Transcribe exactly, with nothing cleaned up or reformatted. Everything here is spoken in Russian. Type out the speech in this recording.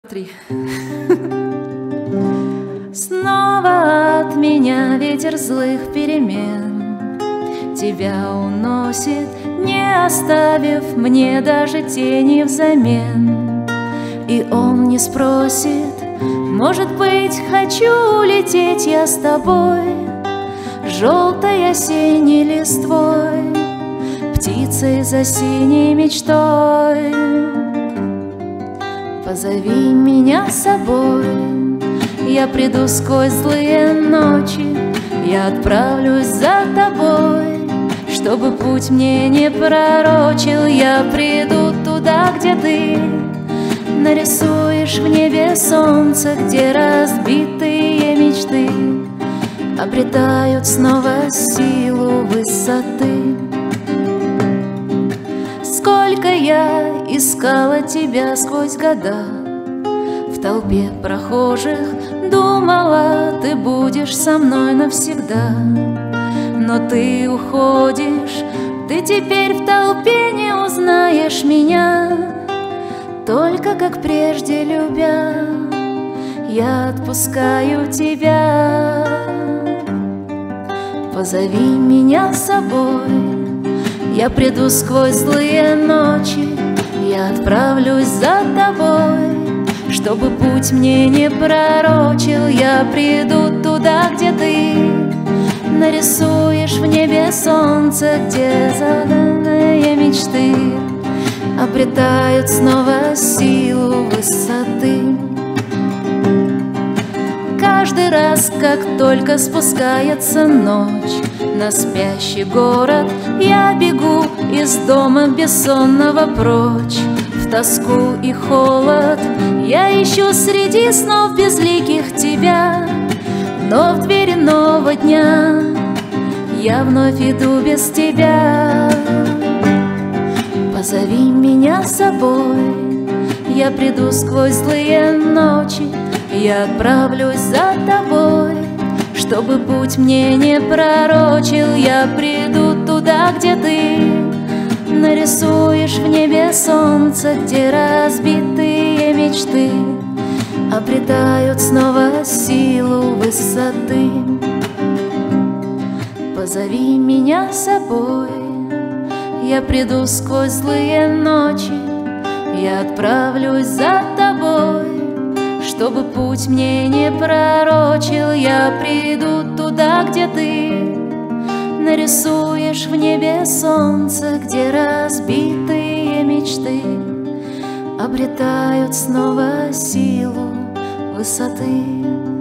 Три. Снова от меня ветер злых перемен тебя уносит, не оставив мне даже тени взамен. И он не спросит, может быть, хочу улететь я с тобой, желтой осенней листвой, птицей за синей мечтой. Позови меня с собой, я приду сквозь злые ночи, я отправлюсь за тобой, чтобы путь мне не пророчил. Я приду туда, где ты нарисуешь в небе солнце, где разбитые мечты обретают снова силу высоты. Сколько я искала тебя сквозь года, в толпе прохожих думала, ты будешь со мной навсегда. Но ты уходишь, ты теперь в толпе не узнаешь меня. Только как прежде любя, я отпускаю тебя. Позови меня с собой, я приду сквозь злые ночи, я отправлюсь за тобой, чтобы путь мне не пророчил. Я приду туда, где ты нарисуешь в небе солнце, где заданные мечты обретают снова силу высоты. Каждый раз, как только спускается ночь на спящий город, я бегу из дома бессонного прочь. В тоску и холод я ищу среди снов безликих тебя, но в двери нового дня я вновь иду без тебя. Позови меня с собой, я приду сквозь злые ночи, я отправлюсь за тобой, чтобы путь мне не пророчил. Я приду туда, где ты нарисуешь в небе солнце, где разбитые мечты обретают снова силу высоты. Позови меня с собой, я приду сквозь злые ночи, я отправлюсь за тобой, чтобы путь мне не пророчил. Я приду туда, где ты нарисуешь в небе солнце, где разбитые мечты обретают снова силу высоты.